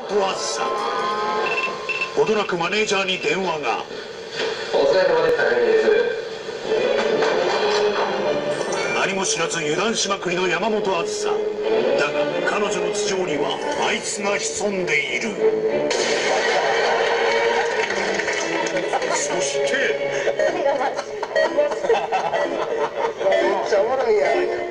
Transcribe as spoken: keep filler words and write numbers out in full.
あずさ。ほどなくマネージャーに電話が。 お疲れ様です。高木です。 何も知らず油断しまくりの山本あずさ。だが彼女の頭上にはあいつが潜んでいる。そしてめっちゃおもろいやん。